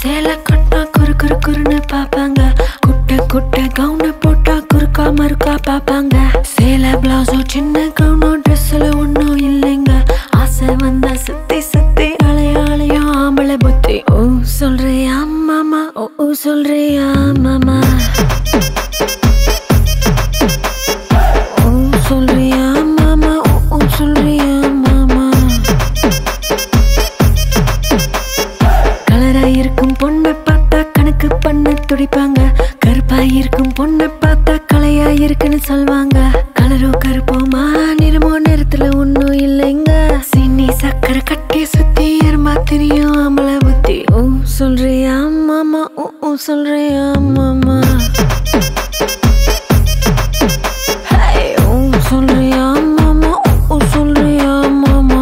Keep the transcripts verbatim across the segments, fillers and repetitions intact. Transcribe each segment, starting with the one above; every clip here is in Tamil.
சேலை கட்டா குறு குறு குறுன்னு பாப்பாங்க. குட்டை குட்டை கவுன போட்டா குறுக்கா மறுக்கா பாப்பாங்க. சேலை பிளவுஸோ சின்ன கவுனோ ட்ரெஸ்ல ஒன்னும் இல்லைங்க. ஆசை வந்தா சுத்தி சுத்தி அலைய அலைய ஆம்பளை புத்தி. ஓ சொல்றியா மாமா, ஓ ஓ சொல்றியா மாமா, ஓ சொல்றியா மாமா, ஓ ஓ சொல்றியா மாமா. கலரா இருக்கும் பொண்ணை பார்த்தா கணக்கு பண்ண துடிப்பாங்க. கருப்பா இருக்கும் பொண்ணை பார்த்தா கலையா இருக்குன்னு சொல்வாங்க. கலரோ கருப்போமா நிறமோ நிறத்துல ஒன்னும் இல்லைங்க. சீனி சக்கரை கட்டி சுத்தி எருமா தெரியும் ஆம்பளை புத்தி. ஓ சொல்றியா மாமா, ஓ ஓ சொல்றியா மாமா, ஓ சொல்றியா மாமா, ஓ ஓ சொல்றியா மாமா.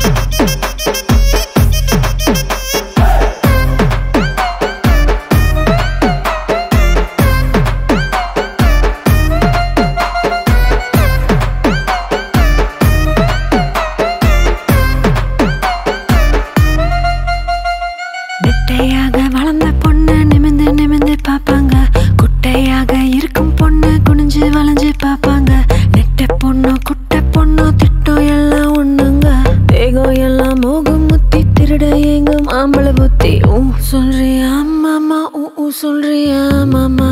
நெட்டையாக வளர்ந்த பொண்ணு நிமிந்து நிமிந்து பாப்பாங்க. குட்டையாக இருக்கும் பொண்ணு குனிஞ்சு வளைஞ்சு பாப்பாங்க. நெட்ட பொண்ணோ குட்டை பொண்ணோ திட்டம் எல்லாம் ஒண்ணுங்க. தேகம் எல்லாம் மோகம் முத்தி திருட எங்கும் ஆம்பளை புத்தி. ஓ சொல்றியா மாமா, ஓ ஓ சொல்றியா மாமா,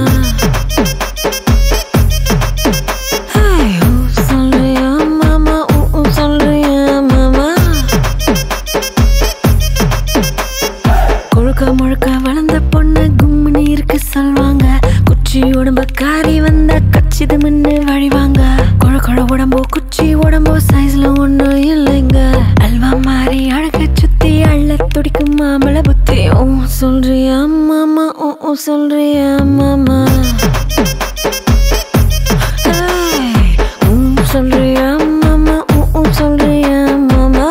ஓ சொல்றியா மாமா, ஓ ஓ சொல்றியா மாமா. கொழுக்க முழுக்க வளர்ந்த பொண்ணு கும்மினி இருக்கு சொல்வாங்க. குச்சி உடம்ப காரி வந்த கச்சிது முன்னு வழிவாங்க. கொழ கொழ உடம்போ குச்சி உடம்போ சைஸ்ல ஒன்னும் இல்லைங்க. அல்வா மாறி அழக சுத்தி அள்ள துடிக்கும் மாமள புத்தி. ஓ சொல்றியா மாமா, ஓ ஓ சொல்றியா மாமா, ஓ சொல்றியா மாமா, ஓ ஓ சொல்றியா மாமா.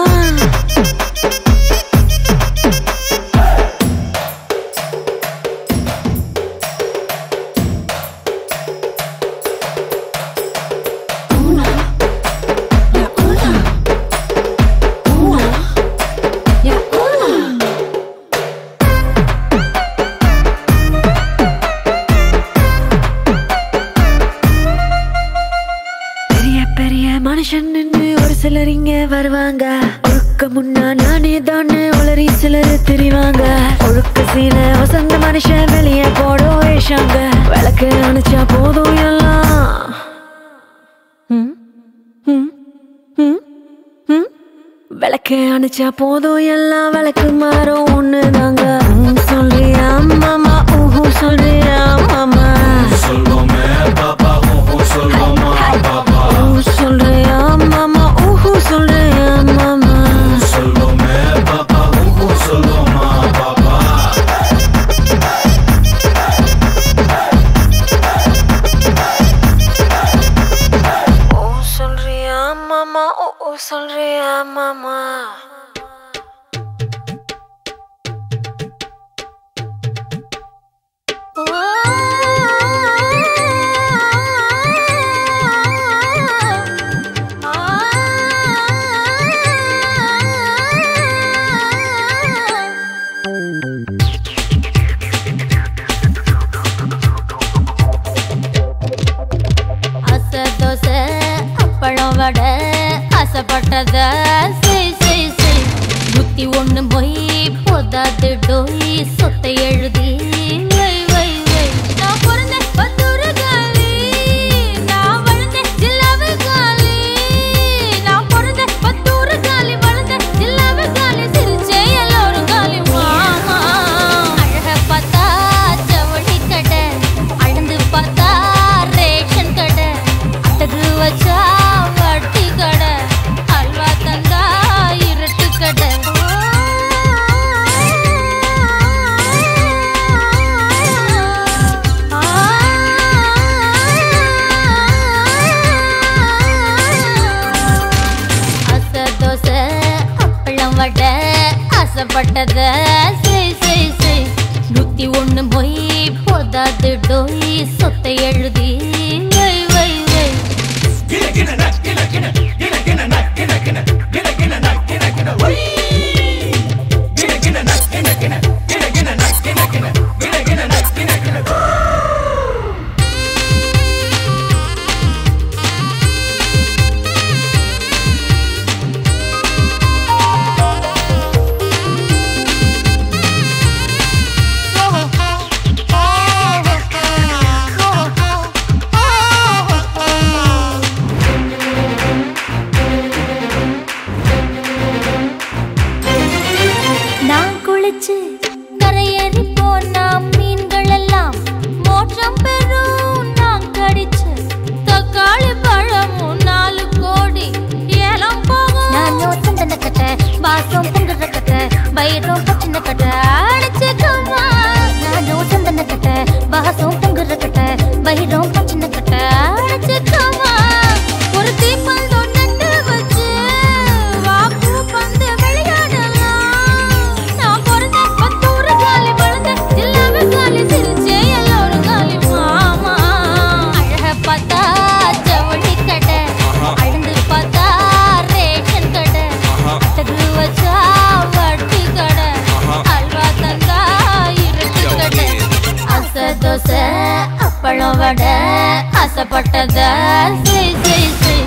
மனுஷன் ஒரு சிலர் இங்க வருவாங்க. ஒழுக்க முன்னா நானே தானே உளறி சிலர் தெரிவாங்க. ஒழுக்க சீல வசந்த மனுஷன் வெளியே போடோ ஏஷாங்க. விளக்கு அணைச்சா போதும் எல்லாம் விளக்கு அணைச்சா போதும் எல்லாம் விளக்கு மாறும் ஒண்ணுதாங்க. சொல்றியா மாமா, ஊஹூ சொல்றியா மாமா, சொல்வோமே பாப்பா, ஊஹூ சொல்வோமா பாப்பா, சொல்றியா மாமா, ஊஹூ சொல்றியா மாமா, சொல்வோமே பாப்பா, ஊஹூ சொல்வோமா பாப்பா. ஓ சொல்றியா மாமா, ஓ ஓ சொல்றியா மாமா. அசை தோசை அப்பளம் வடை ஆசைப்பட்டத செய் செய் செய். புத்தி ஒண்ணு மொய் போதாது டோய் சொத்தை எழுதி வை வை வை. நான் பிறந்த பத்தூரு காலி, நான் வளர்ந்த ஜில்லாவு காலி. நான் பிறந்த பத்தூரு காலி, வளர்ந்த ஜில்லாவு காலி. சிரிச்சே எல்லோரும் காலி மாமா. அழக பார்த்தா ஜவுளி கடை, அழந்து பார்த்தா ரேஷன் கடை, அட்டகு வச்சா வட்டி கடை, அல்வா தந்தா இருட்டு கடை. அசை தோசை அப்பளம் வடை ஆசைப்பட்டத செய் செய் செய். நூத்தி ஒண்ணு மொய் போதாது டோய் சொத்தை எழுதி வை வை வை. கின கின நக் கின கின கின கின நக் கின கின கின கின நக் கின கின ஒய். கின கின நக் கின கின கின கின நக் கின கரையேறி போனா மீன்கள் எல்லாம் மோட்சம் பெறும். நான் கடிச்ச தக்காளி பழமும் நாலு கோடி ஏலம் போகும். நானும் சந்தன கட்ட வாசம் பொங்குற கட்ட பயிரும் பச்சின கட்ட அடிச்சுக்கம்மா. நானும் சந்தன கட்ட வாசம் பொங்குற கட்ட பயிரும் பச்சின கட்ட அடிச்சுக்கம்மா. ஒரு தீப்பந்தம் நட்டு வச்சு வாக்கு பந்து விளையாடலாம். நான் பிறந்த பத்தூறு காலி வளர்ந்த எல்லாமே காலி சிரிச்சே எல்லோரும் காலி மாமா. அழக பார்த்தா ஜவுளி கடை, அழுந்து பார்த்தா ரேஷன் கடை, அட்டகு வச்சா வட்டி கடை, அல்வா தந்தா இருட்டு கடை. அசை தோசை அப்பளம் வடை ஆசைப்பட்டத செய் செய் செய்.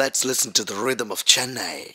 Let's listen to the rhythm of Chennai.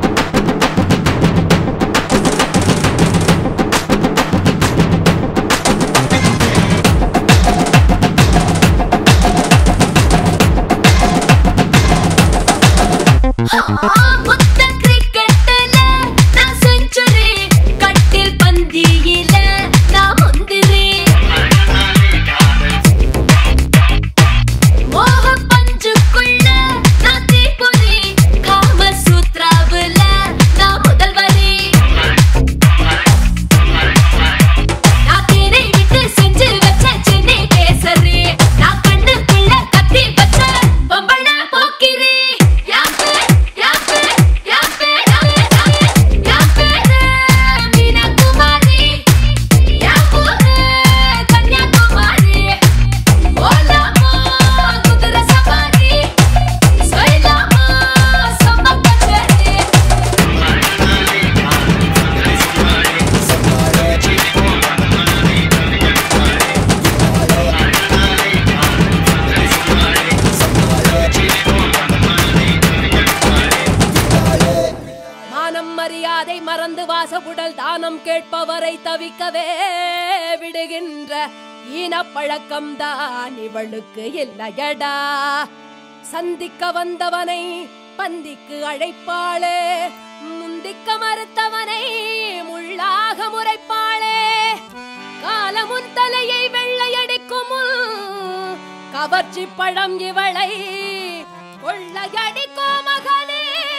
மறந்து வாசகுடல் தானம் கேட்பவரை தவிக்கவே விடுகின்ற ஈனப்பழக்கம் தான் இவளுக்கு இல்லையடா. சந்திக்க வந்தவனை பந்திக்கு அழைப்பாளே, முந்திக்க மறுத்தவனை முள்ளாக முறைப்பாளே. காலமுன் தலையை வெள்ளையடிக்கும் கவர்ச்சி பழம் இவளை கொள்ளையடிக்கும் மகனே.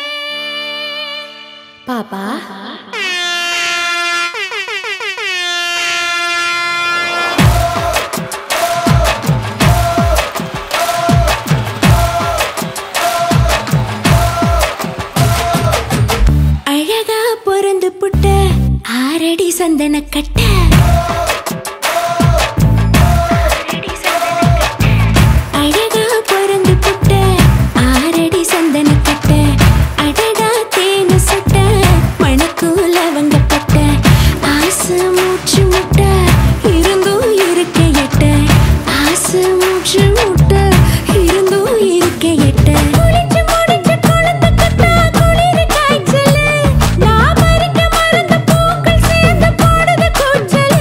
பாப்பா அழகா பொறந்து புட்ட ஆரடி சந்தன கட்ட, அழகா பொறந்து புட்ட ஆரடி சந்தன கட்ட, அடடா தேனு சட்ட மணக்கூல வங்கப்பட்ட, ஆசை மூச்சு முட்ட இருந்தும் இருக்க எட்ட, ஆசை மூச்சு முட்ட இருந்தும் இருக்க எட்ட. குளிச்சு முடிச்சு குழந்தை கட்டா குளிர் காய்ச்சலு, நான் மறிக்க மறந்த பூக்கள் சேர்ந்து போடுது கூச்சலு.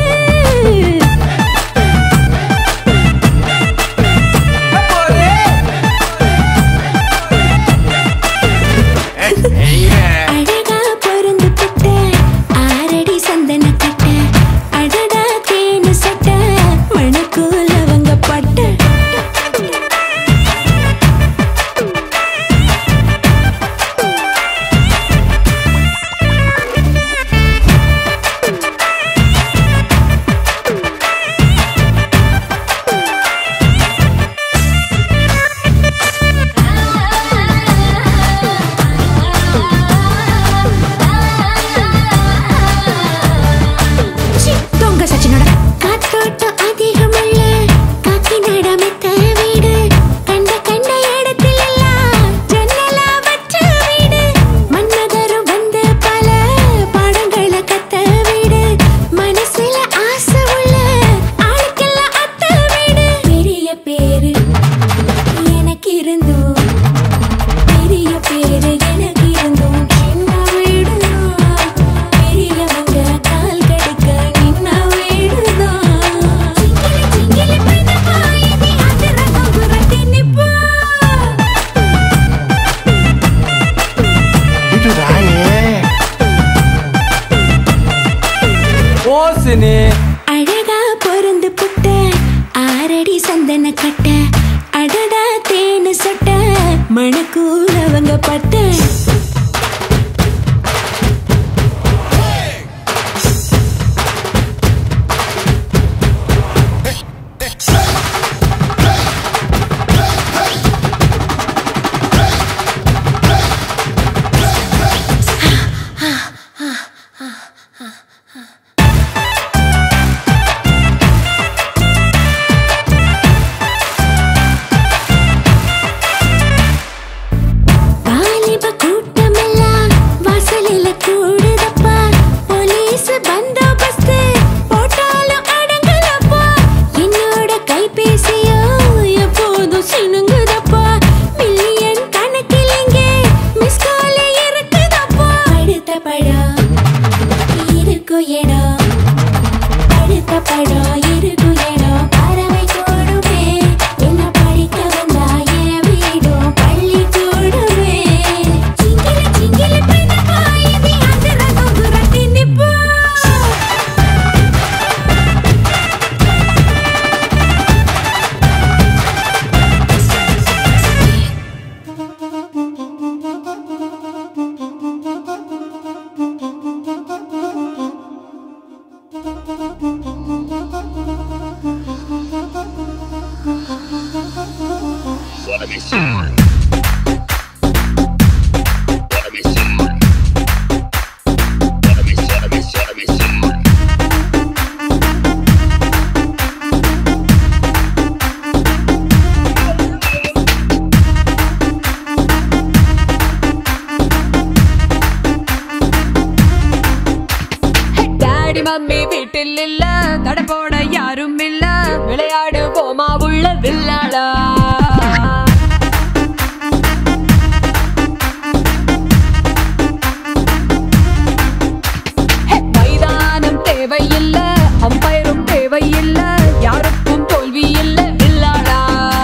அழகா பொருந்து புட்ட ஆரடி சந்தன கட்ட, அடடா தேனு சட்ட மணக்கூல வங்கப்பட்ட. தொங்க சச்சினோட காத்தோட்டம் அதிகமுள்ள காக்கி நடமித்த வீடு, கண்ட கண்ட இடத்தில் எல்லாம் ஜன்னலா வச்ச வீடு, மன்னதரும் வந்து பல பாடங்களை கத்த வீடு, மனசுல ஆசை உள்ள ஆளுக்கெல்லாம் அத்த வீடு. பெரிய பேரு எனக்கு இருந்தும் பெரிய பேரு எனக்கு இருந்தும் சின்ன வீடு, பெரியவங்க கால் கடுக்க நின்ன வீடுதான். சிங்கிலி சிங்கிலி பெண்ணு பாயதி அதிர தொகுரட்டி நிப்பா. அழகா பொருந்து புட்ட ஆரடி சந்தன கட்ட, அடடா தேனு சொட்ட மணக்கூல வங்கப்பட்ட. வாலிப கூட மம்மி வீட்டில் இல்ல, தடை போட யாரும் இல்ல, விளையாடு போமா உள்ள வில்லாடா. மைதானம் தேவையில்ல, அம்பயரும் தேவையில்ல, யாருக்கும் தோல்வி இல்ல வில்லாடா.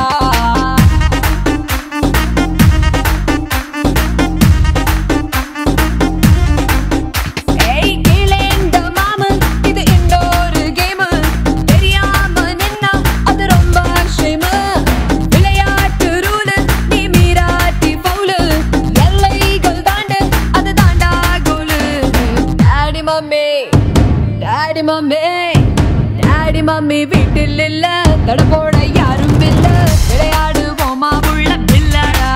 டாடி மம்மி டாடி மம்மி வீட்டில் இல்ல, தடை போட யாரும் இல்ல, விளையாடு போமா உள்ள வில்லாடா.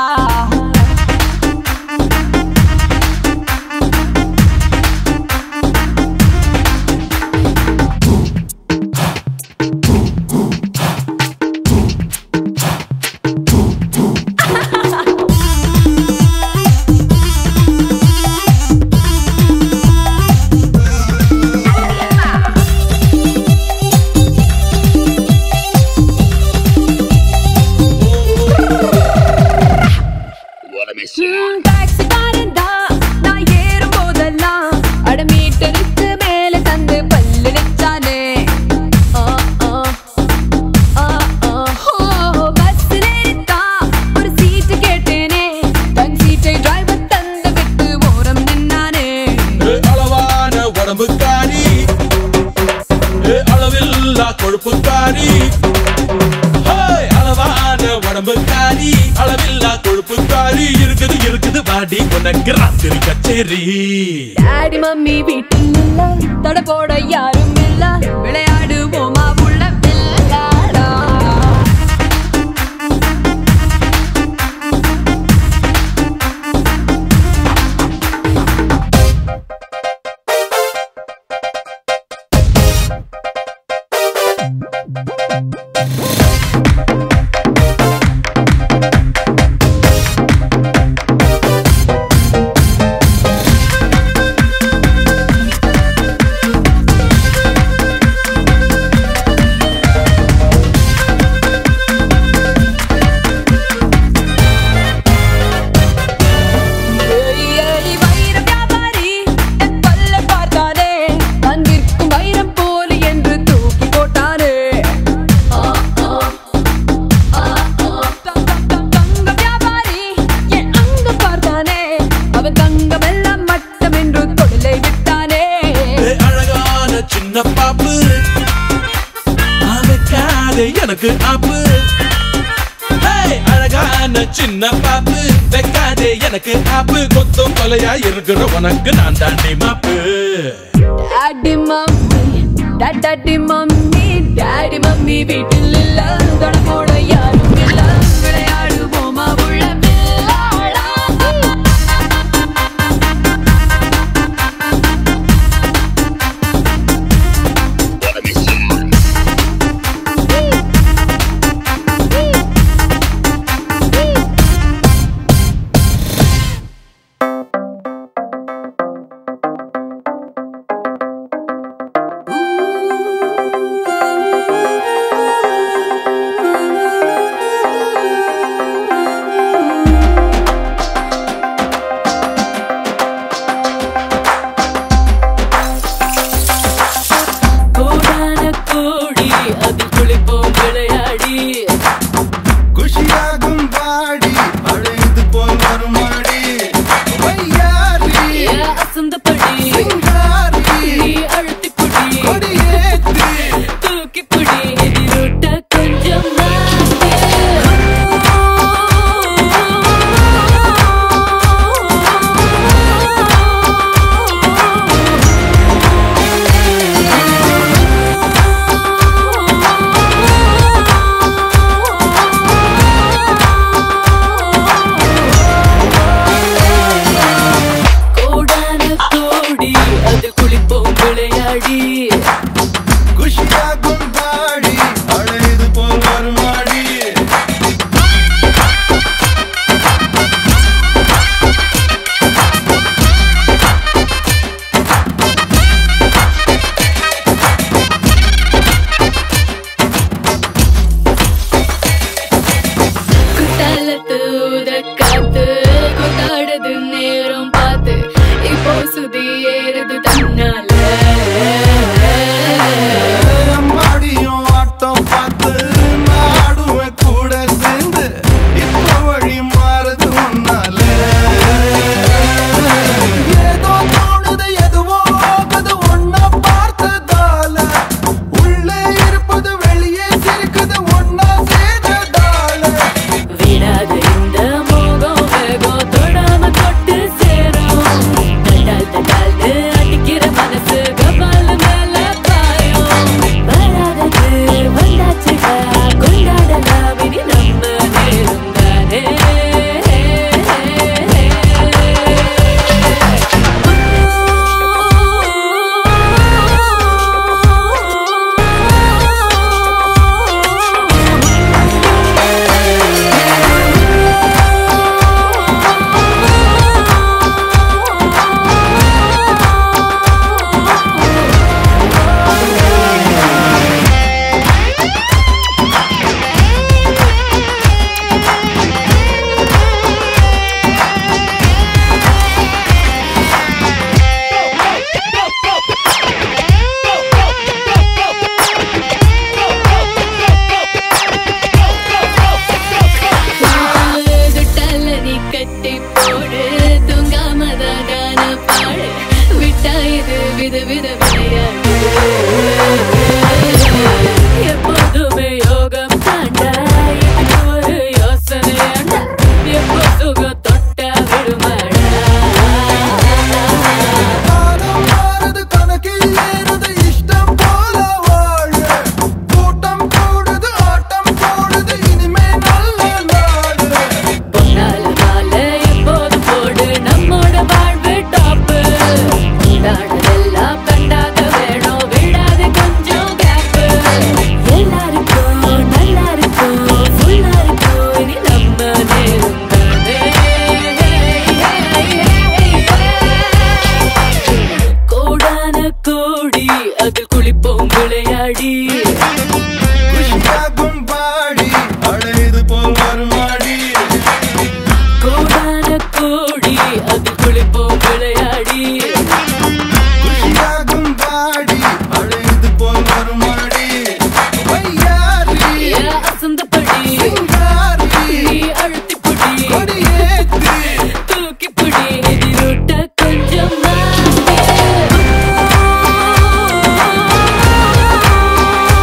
கொழுப்புக்காரி அளவான உடம்புக்காரி, அளவில்லா கொழுப்புக்காரி, இருக்குது இருக்குது வாடி உனக்கு ராத்திரி கச்சேரி. டாடி மம்மி வீட்டில் இல்ல, தடை போட யாரும் இல்ல, விளையாடு போமா உள்ள வில்லாடா. எனக்கு ஆப்பு அழகான சின்ன பாப்பு, வைக்காதே எனக்கு ஆப்பு, கொத்தும் கொலையா இருக்கிற உனக்கு நான் தாண்டி மாப்பு. Daddy mummy daddy mummy daddy mummy வீட்டில் இல்ல, தடை போட யாரும் இல்ல, விளையாடு போமா உள்ள வில்லாடா. அது குளிப்போம் விளையாடி குஷியாகும் பாடி அழைது போல் வருமாடி குத்தாலத்து காத்து கொண்டாடுது நேரம் பார்த்து இப்போ சுதி ஏறுது தன்னால மாடியும் ஆட்டம் பார்த்து நாடுவேன் கூட சேர்ந்து இப்போ வழி மாறுது ஒன்னால ஏதோ தோணுது எதுவோ ஆகுது ஒன்னா பார்த்ததால உள்ளே இருப்பது வெளியே சிரிக்குது ஒன்னா சேர்ந்ததால விடாத இந்த மோகம் வேகம் தொடாம தொட்டு சேரும் தட்டால் தட்டால்னு அடிக்கிற மனசு கபால மேல பாயும் வராதது வந்தாச்சுடா கொண்டாடலாம் இனி நம்ம நேரம் தானே துட்டால நீ கட்டி போடு தூங்காமதான் காண பாடு விட்டா இது வித வித விளையாடு எப்போதுமே யோகம் தாண்டா இது ஒரு யோசனையாண்டா எப்போ சுகம் தொட்டா விடுமாடா காலம் மாறுது கணக்கில் ஏறுது இஷ்டம் போல வாழ கூட்டம் கூடுது ஆட்டம் போடுது இனிமே நல்ல நாடு பொன்னால மாலை எப்போது போடு நம்மோட வாழ்வு டாப்பு கொண்டாடலாம் கண்டாக வேணும் விடாத கொஞ்சம் கேப்பு எல்லாருக்கும் நல்லா இருக்கும் ஃபுல்லா இருக்கும் இனி நம்ம நேரம் தானே கோடான கோடி அதில் குளிப்போம் விளையாடி குஷியாகும் பாடி அழைது போல் வருமாடி கோடான கோடி அதில் குளிப்போம் விளையாடி குஷியாகும் பாடி அழைது போல் வருமாடி வையாரி ஏ அசந்தபடி சிங்காரி நீ அழுத்தி புடி கொடியேத்தி தூக்கி புடி எதிரொட்ட கொஞ்சம் மாறு.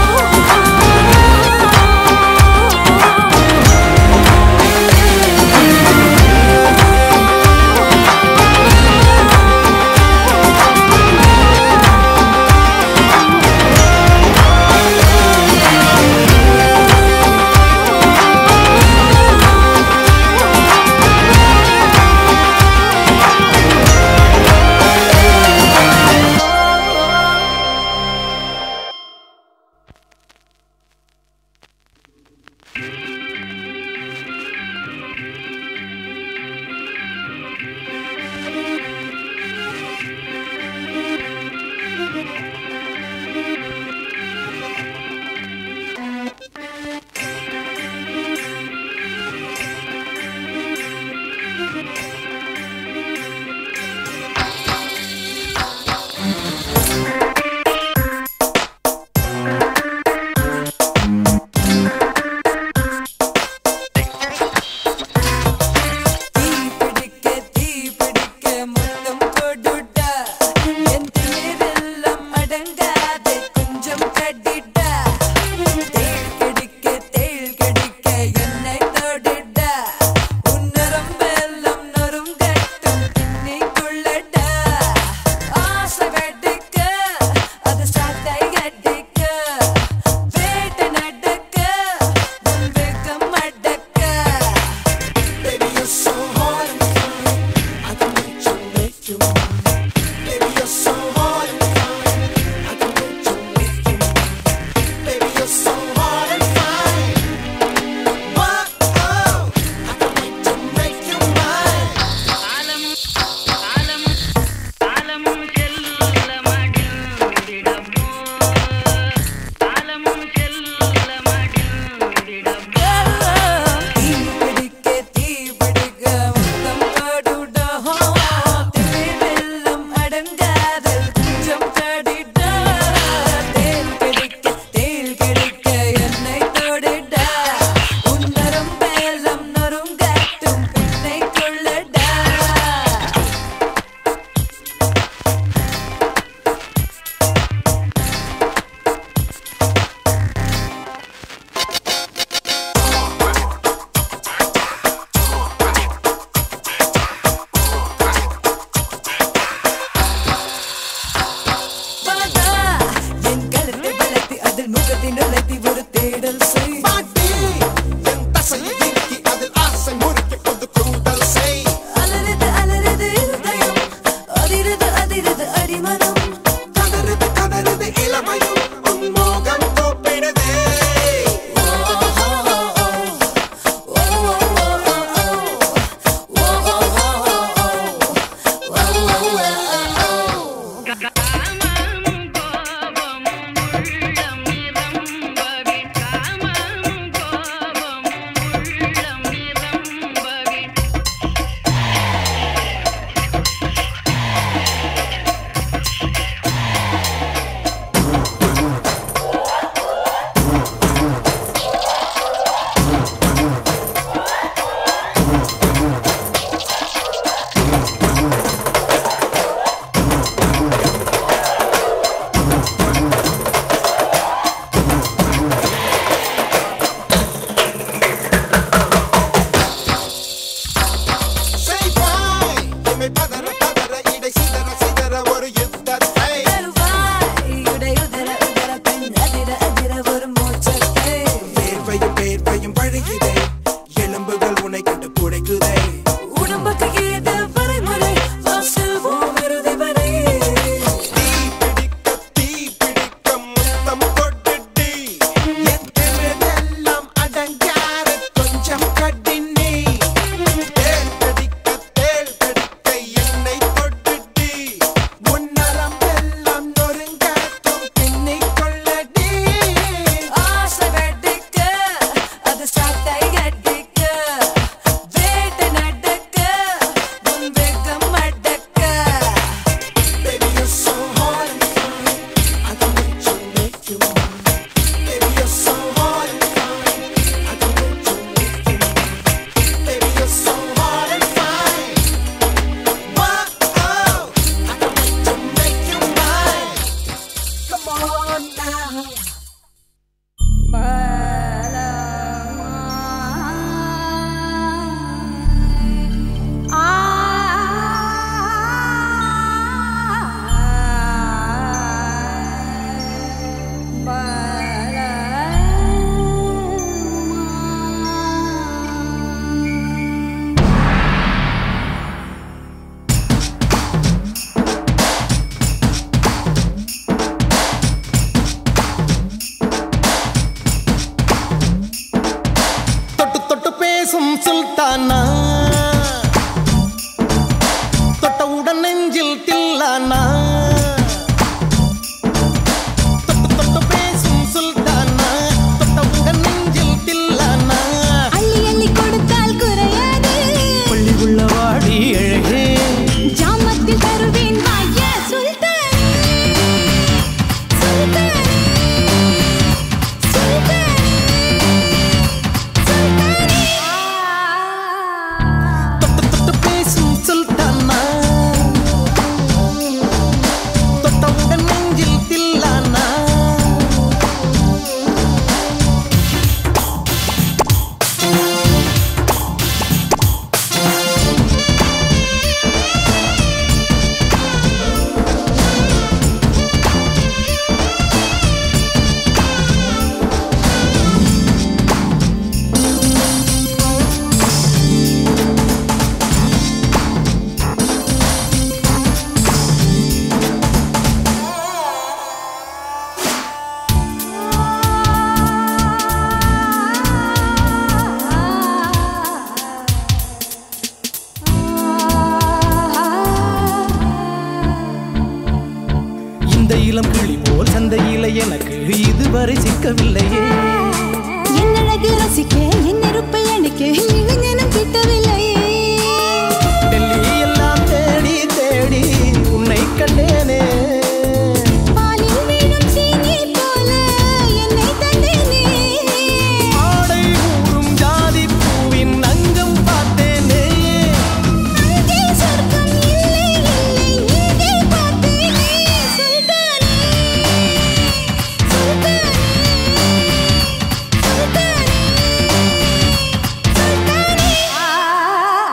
சுல்தானா தொட்டவுடன் நெஞ்சில் தில்லானா தொட்டு தொட்டு பேசும் சுல்தானா தொட்டவுடன் நெஞ்சில் தில்லானா அள்ளி அள்ளி கொடுத்தால் குறையாது பள்ளி உள்ள வாடி அழகே ஜாமத்தில் தருவேன் வாய சுல்தான் சுல்தான் இளம் கிளி போல் சந்தையில எனக்கு இதுவரை சிக்கவில்லையே என் அழகு ரசிக்க என் நெருப்பை அணைக்க இளைஞனும் கிட்டவில்லையே டெல்லி எல்லாம் தேடி தேடி உன்னை கண்டேனே பாலில் வீணும் சீனி போல என்னை தந்தேனே ஆடை ஊறும் ஜாதி பூவின் அங்கம் பார்த்தேனே அங்கே சொர்க்கம் இல்லை இல்லை இங்கே பார்த்தேனே சுல்தானே சுல்தானே சுல்தானே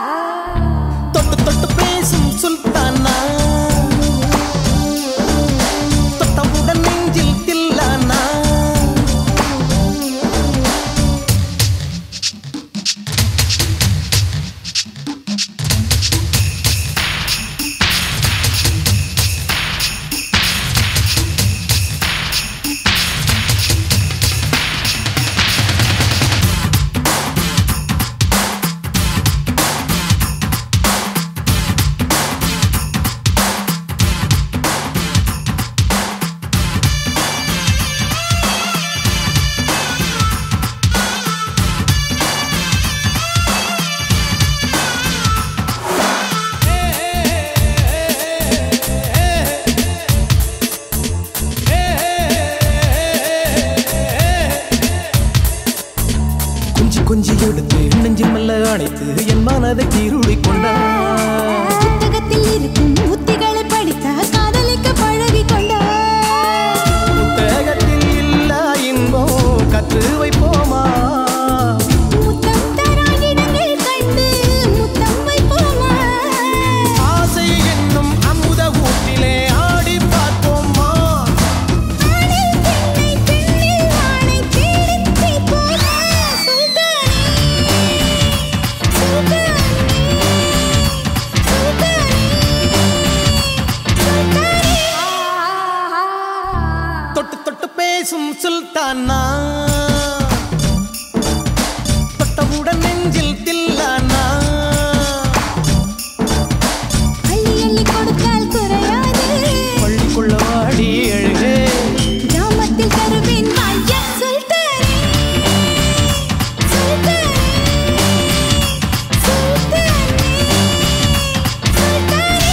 அணைத்து என் மனதை கீருளி கொண்டார். புத்தகத்தில் இருக்கும் உத்திகளை படித்த காதலிக்க பழகி கொண்டார். புத்தகத்தில் இல்ல இன்பம் கற்று வைப்போமா, முத்தம் தரா இடங்கள் கண்டு முத்தம் வைப்போமா, ஆசை என்னும் அமுத ஊட்டிலே ஆடி பார்ப்போமா. ஆணில் பெண்ணை பெண்ணில் ஆணை தேடித் தீர்ப்போமா. சுல்தானே சுல்தானே தொட்டு தொட்டு பேசும் சுல்தானா, தொட்டவுடன் நெஞ்சில் தில்லானா. அள்ளி அள்ளி கொடுத்தால் குறையாது, பள்ளிக்குள்ள வாடி எழுகே, கிராமத்தில் தருவேன் வாய்யா. சுல்தானே சுல்தானே சுல்தானே சுல்தானே.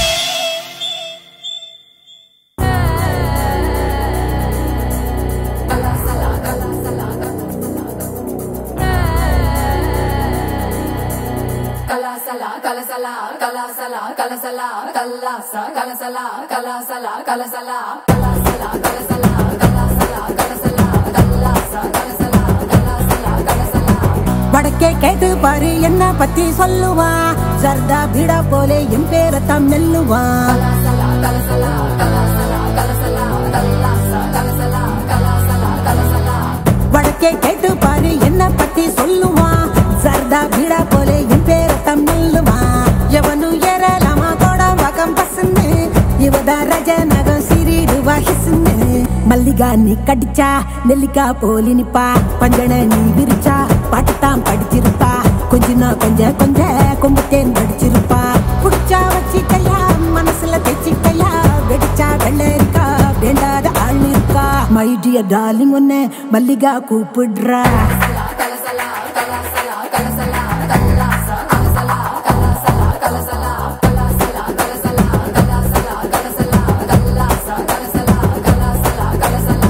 கலாசலா கலசலா கலாசலா கலசலா கல்லாசா கலசலா கலாசலா கலசலா கலாசலா கலசலா கலாசலா கலசலா கல்லாசா கலசலா கலாசலா கலசலா. வடக்கே கேட்டு பாரு என்ன பத்தி சொல்லுவா, சர்தா பீடா போலே என் பேரத்தான் மெல்லுவா. கலாசலா கலசலா கலாசலா கலசலா கல்லாசா கலசலா கலாசலா கலசலா. வடக்கே கேட்டு பாரு என்ன பத்தி சொல்லுவா, சர்தா பீடா போலே என் பேரத்தான் மெல்லுவா. எவனு ஏறலாமா கோட வகம் பசுன்னு, இவதா ரஜ நகம் சிறிடுவா ஹிசுன்னு. மல்லிகா நீ கடிச்சா நெல்லிக்கா போலி நிப்பா, பஞ்சன நீ விரிச்சா பாட்டுத்தான் படிச்சிருப்பா. கொஞ்சனா கொஞ்ச கொஞ்ச கொம்புத்தேன் படிச்சிருப்பா. புடிச்சா வச்சிக்கையா மனசுல தைச்சிக்கையா, வெடிச்சா வெள்ளரிக்கா வேண்டாத ஆள் இருக்கா. மை டியர் டார்லிங் ஒன்னு மல்லிகா கூப்பிடுறா. கலசலா கலாசலா கலசலா கல்லாசா கலசலா கலாசலா கலசலா கலாசலா கலசலா கலாசலா கலசலா கல்லாசா கலசலா கலாசலா கலசலா.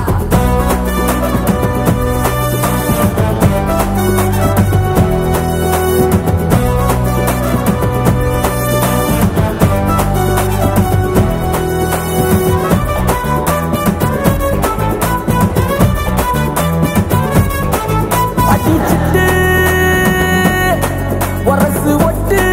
அடிச்சிட்டு உரசு ஒட்டு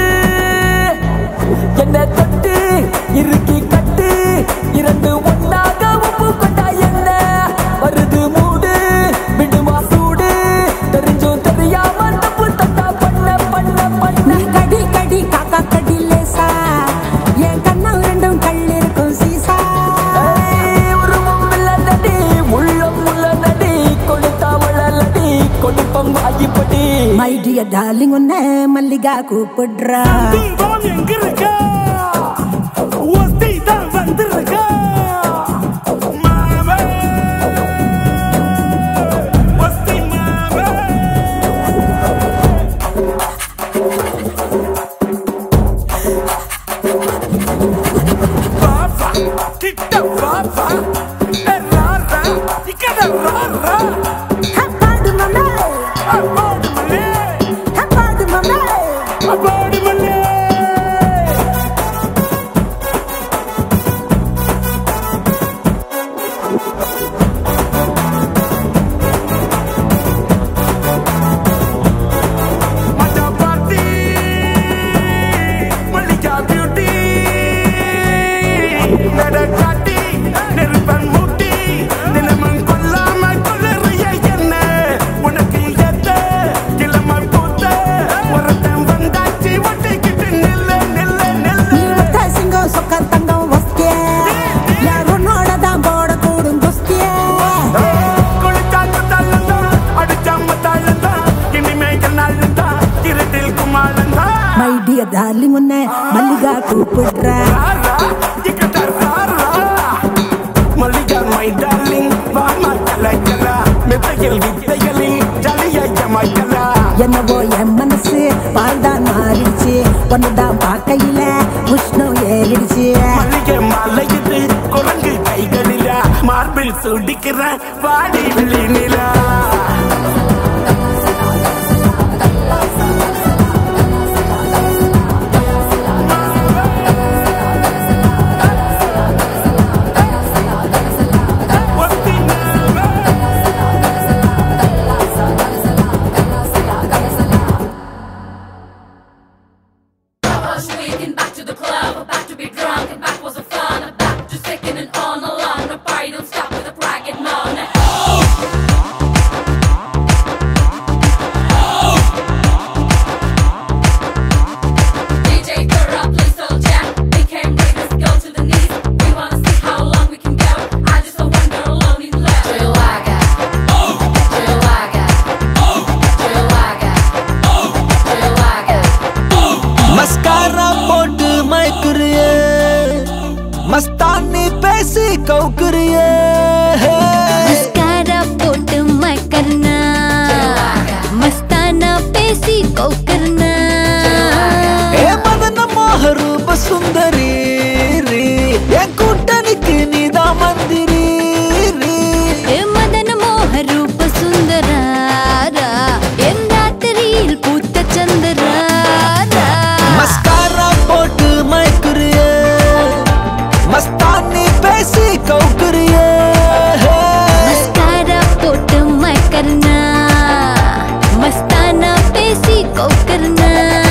என்ன தொட்டு இறுக்கி கட்டு, இரண்டு ஒன்னாக உப்பு கொண்டா என்ன வருது மூடு, விடுமா சூடு தெரிஞ்சும் தெரியாம தப்பு தட்டா பண்ண பண்ண பண்ண. நீ கடி கடி காக்கா கடி லேசா, என் கண்ணம் ரெண்டும் கல்லிருக்கும் சீசா. ஏய், உருவம் இல்லடி உள்ளம் உள்ளடி, கொடுத்தா வளலடி கொடுப்பம் வாங்கிப்படி. மை டியர் டார்லிங் ஒன்னு மல்லிகா கூப்பிடுறா. எங்க இருக்க ஒத்தி தான் வந்திருக்க மாவே, ஒத்தி மாவே. பாபா கிட்ட பாபா ராரா இக்கட ராரா ஹப்பாடு மம்மே அப்பாடு மல்லே ஹப்பாடு மம்மே. அப்பாடு மல்லே. மஜா பார்ட்டி மல்லிகா பியூட்டி நடக்காட்டி நெருப்பன் மூட்டி தினமும் கொல்லாம கொள்ளறிய என்ன உனக்கு ஏத்த கிளம்ப பூத்த ஒருத்தன் வந்தாச்சு ஒட்டிக்கிட்டு நில்ல நில்ல நில்ல. நீ ஒத்த சிங்கம் சொக்க தங்கம் வஸ்தியே, யார் உன்னோடதான் போட கூடும் குஸ்தியே. குளிச்சாங்க தாளந்தான் அடிச்சாம தாளந்தான் இனிமேல் நாளந்தான் இருட்டில் குமாரந்தான். மை டியர் டார்லிங் ஒன்னு மல்லிகா கூப்பிடுறா. ராரா இக்கட ராரா மல்லிகா மை டார்லிங் வாமா கல கல மெத்தையில் வித்தைகளில் ஜலிய ஜமாய்க்கலா. என்னவோ என் மனசு பால்தான் மாறிடுச்சு, ஒன்னுதான் பார்க்கையில உஷ்ணம் ஏறிடுச்சு. மல்லிகை மலையுது குரங்கு கைகளில மார்பில் சுடிக்கிற வாடி வெளி நிலா. கலசலா கலசலா கலசலா கல்லாசா கலசலா பேசி கவுக்குறியே मस्कारा पोट मैं करना मस्ताना पेसी को करना ஏ மதன மோகரூப சுந்தரி என் கூட்டணிக்கு நீதான் மந்திரி ए मदन मोह रूप सुंदरारा एन रात्रिயில் பூத்த चंद्रारा मस्कारा போட்டு மயக்குறியே मस्तानी பேசி கவுக்குறியே मस्कारा पोट मैं करना मस्ताना पेसी को करना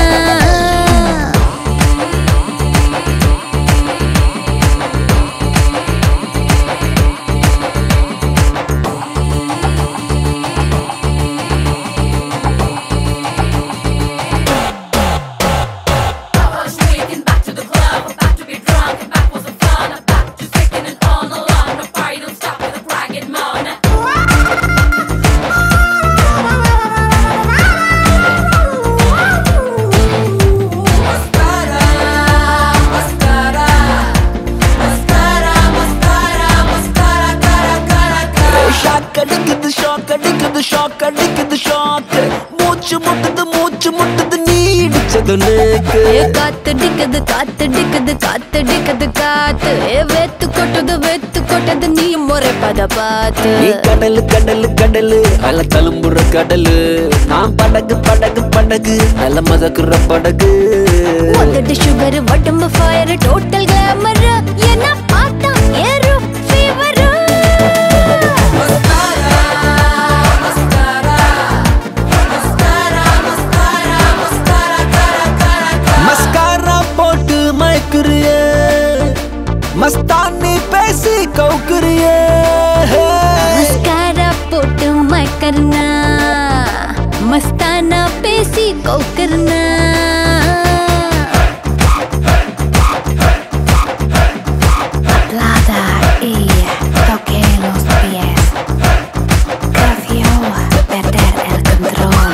அடிக்குது ஷாக் அடிக்குது ஷாக் அடிக்குது ஷாக் மூச்சு முட்டுது மூச்சு முட்டுது நீ இடிச்சது நேக்கு ஏ காத்து டிக்குது காத்து டிக்குது காத்து டிக்குது காத்து ஏ வெத்து கொட்டுது வெத்து கொட்டது நீ முறை பத பாத்து நீ கடலு கடலு கடலு அல தழும்புற கடலு நான் படகு படகு படகு நல்ல மதக்குற படகு உதடு சுகர் உடம்பு ஃபயர் டோட்டல் கிளாமர் என்ன பார்த்தா ஏறு ஃபீவர் மஸ்காரா போட்டு மயக்குறியே மஸ்தானி பேசி கவுக்குறியே मस्कारा पोट मैं करना मस्ताना पेसी को करना Plata y toqué los pies. Prefiero perder el control.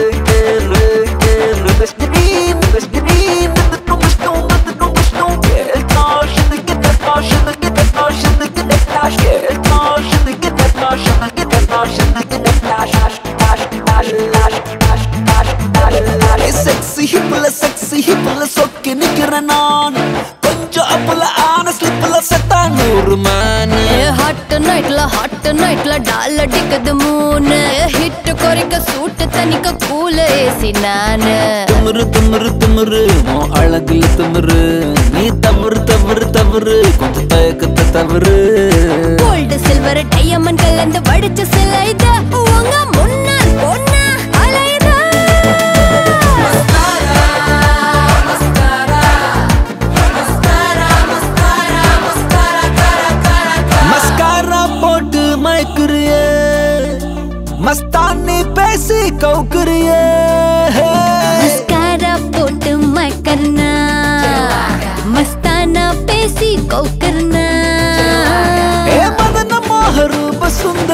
Sexy ஹிப்ல செக்ஸி ஹிப்ல சொக்கி நிக்கிறேன் நான் கொஞ்சம் அப்பல ஆன ஸ்லிப்ல செத்தா நூறு மேன் ஹாட் நைட்ல ஹாட் நைட்ல டால் அடிக்குது மூணு ஹிட் குறைக்க சூட்டு தனிக்க கூல ஏசி நானு திமிரு திமிரு திமிரு உன் அழகுல திமிரு நீ தவறு தவறு தவறு கொஞ்சம் தயக்கத்தை தவறு கோல்டு சில்வர் டைமண்ட் கலந்து வடிச்ச சிலைத உங்க முன்னால் பொண்ணா அலைதா மஸ்காரா போட்டு மயக்குறியே மஸ்தானி பேசி கவுக்குறியே मस्कारा पोट मैं करना मस्ताना पेसी को करना ஏ மதன மோகரூப சுந்தரி